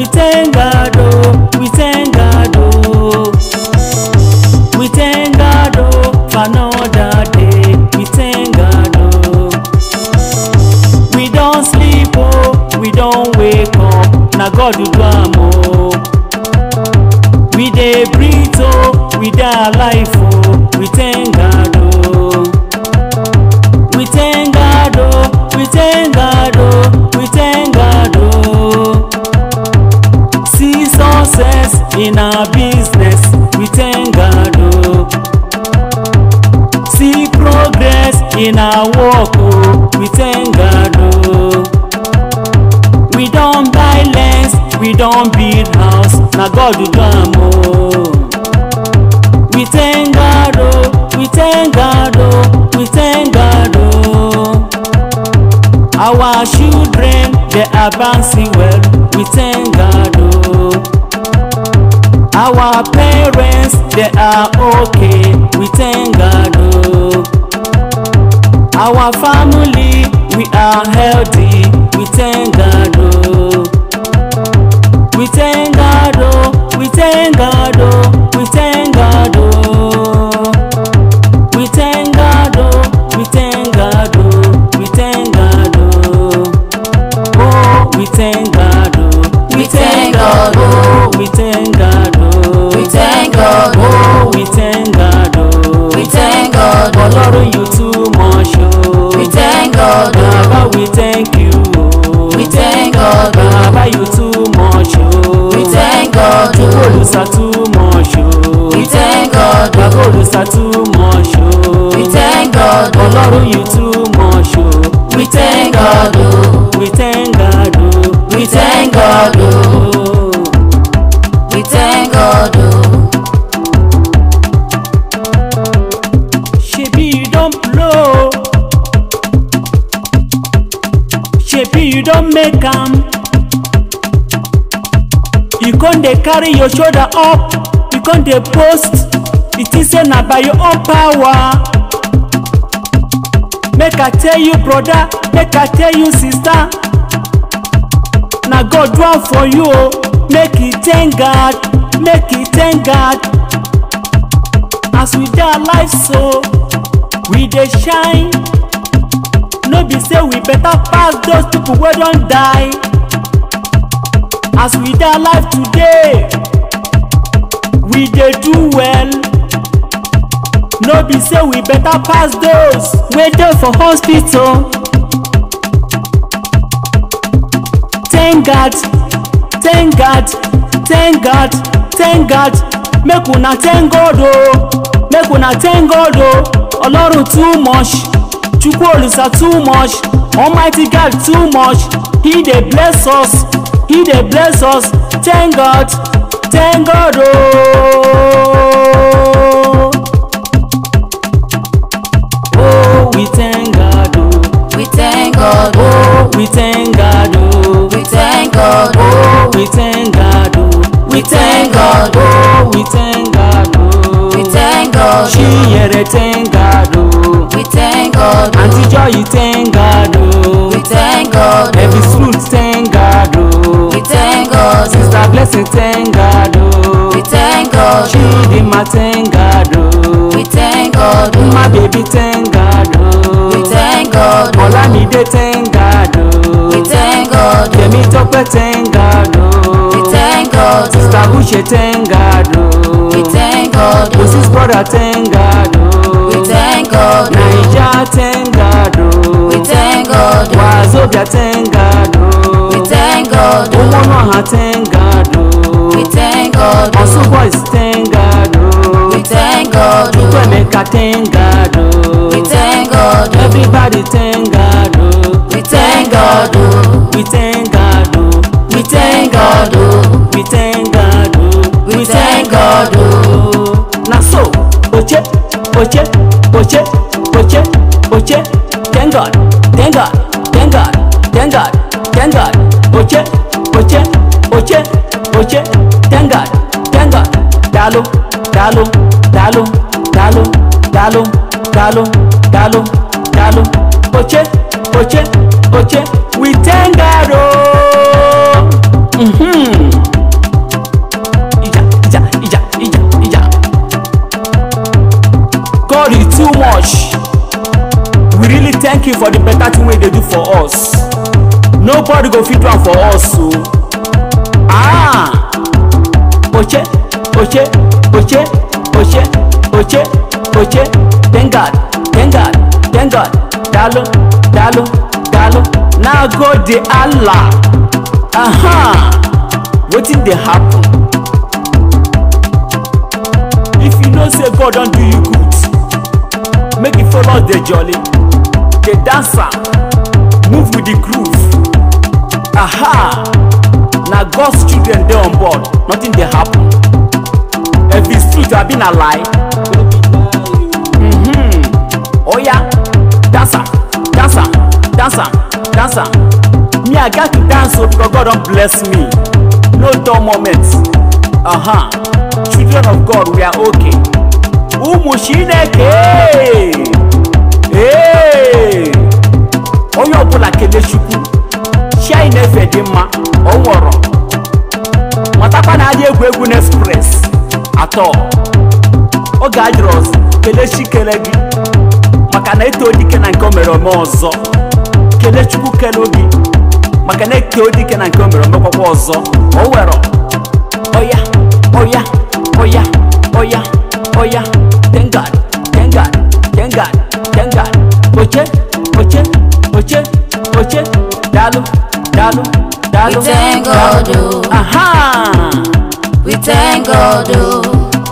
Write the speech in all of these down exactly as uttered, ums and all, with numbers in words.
We thank God, oh, we thank God, oh. We thank God, oh, for another day. We thank God, oh. We don't sleep, oh, we don't wake up. Now God will do am, oh. We dey breathe, oh, we dey alive, oh. We thank God, oh. We thank God, oh, we thank God, oh, we thank God, oh. See success in our business, we thank God, oh. See progress in our work, oh, we thank God, oh. We don't buy lands, we don't build house, now God will do am, oh. We thank God, oh, we thank God, oh, we thank God, oh. Our children, they are bouncing well, we thank God, oh. Our parents, they are okay, we thank God, oh. Our family, we are healthy, we thank God, oh. We thank God, oh, we thank God, oh, we thank God, oh. We thank God, oh, we thank God, oh, we thank God, oh. Oh, we thank God, oh, we thank God, oh, we thank God, oh. We thank God, oh, we thank God, oh. We thank God, Ọlọ́run you too much, oh. We thank God, Baba, we thank you, oh. We thank God, Baba, you too much, oh. We thank God, Olùsà too much, oh. We thank God, Baba Olùsà too much, oh. We thank God, Ọlọ́run you too much, oh. We thank God, We thank God, oh. We thank God, oh. We thank God, Shebi you don't blow, shebi you don't make am. You con dey carry your shoulder up, you con dey post. The thing say na by your own power. Make I tell you, brother, make I tell you, sister. Na God do am for you, oh. Make you thank God, make you thank God. As we dey alive so, we dey shine. No be say we better pass those people wey don die. As we dey alive today, we dey do well. No be say we better pass those wey dey for hospital. Thank God, thank God, thank God, thank God. Make una thank God, oh. Make una thank God, oh. Ọlọ́run too much, Chukwu Olùsà too much, Almighty God too much. He dey bless us, He dey bless us. Thank God, thank God, oh. Oh, we thank God, oh. We thank God, Oh, we thank God, oh. We thank God, Oh, we thank God, oh. We thank God, Oh, we thank God, oh. We thank God, Chinyere thank God, oh. We thank God, Auntie Joy thank God, oh. We thank God, Every fruit thank God, oh. We thank God, Sister Blessing thank God, oh. We thank God, Chidima thank God, oh. We thank God, My baby thank God, oh. We thank God, Olamide thank God, oh. We thank God, Temitope thank God, oh. We thank God, Sister Bushe thank God, oh. We thank God, Moses brother thank God, oh. We thank God, Naija thank God, oh. We thank God, Wazobia thank God, oh. We thank God, Umunoha thank God, oh. We thank God, Osu boys thank God, oh. We thank God, Kwemeka thank God, oh. We thank God, Everybody thank God, oh. We thank God, We thank God, oh. We thank God, We thank God, oh. We thank God, oh. Na so, oche, oche, oche, oche, oche. Thank God, thank God, thank God, thank God, thank God. Oche, oche, oche, oche. Thank God, thank God. Dalo, dalo, dalo, dalo, dalo, dalo, dalo, dalo. Oche, oche, oche. We thank God, oh. Mm-hmm. thank you for the better thing wey dey do for us. Nobody go fit do am for us o. Ah, oche oche oche oche oche oche thank God thank God thank God dalo dalo dalo na go dey Allah. Aha, wetin dey happen? If you know say God don do you good, make you follow the jolly, the dancer, move with the groove. Aha, na God's children dey on board, nothing dey happen. If it's truth, I been a lie. Mm-hmm. Oh yeah, dancer, dancer, dancer, dancer. Me, I got to dance so because God don't bless me. No dull moments. Aha, children of God, we are okay. Umu Shineke. Hey, Oyo Bola Kele Shuku. Shine never dima. Oworo. Matapa na aje egwu egwu express. At all. Oga Adros Kele Shikelegi. Maka na eto dike na nke o mere ome ọzọ. Kele Chukwu kele obi. Maka na eto dike na nke o mere omekwa ọzọ. Owero. Oya, oya, oya, oya, oya. Thank God, thank God, thank God, thank God. Oche, oche, oche, oche. Dalu, dalu, dalu. We thank God, oh. Aha. We thank God, oh.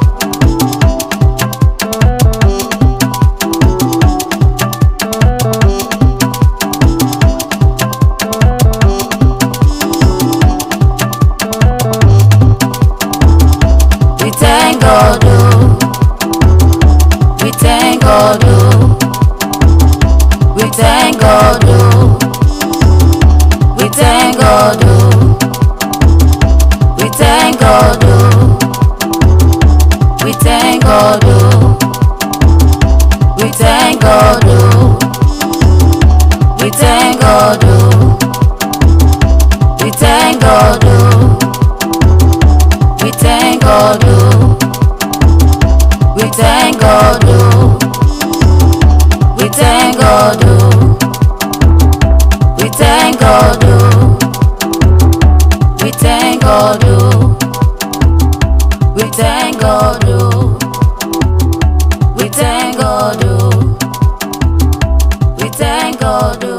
We thank God, oh. We thank God, oh. We thank God, oh. We thank God, oh. We thank God, oh. We thank God, oh. We thank God, oh. We thank God, oh. We thank God, oh. We thank God, oh. We thank God, oh. We thank God, oh. We thank God, oh. We thank God, oh. We thank God, oh. We thank God, oh. We thank God, oh.